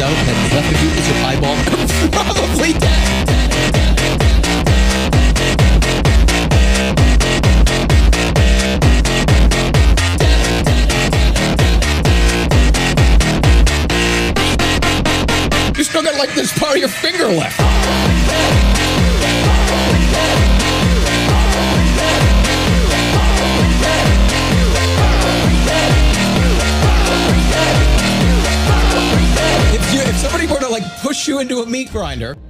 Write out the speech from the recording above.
out and left of you is your eyeball, probably dead. You still got like this part of your finger left. If somebody were to like push you into a meat grinder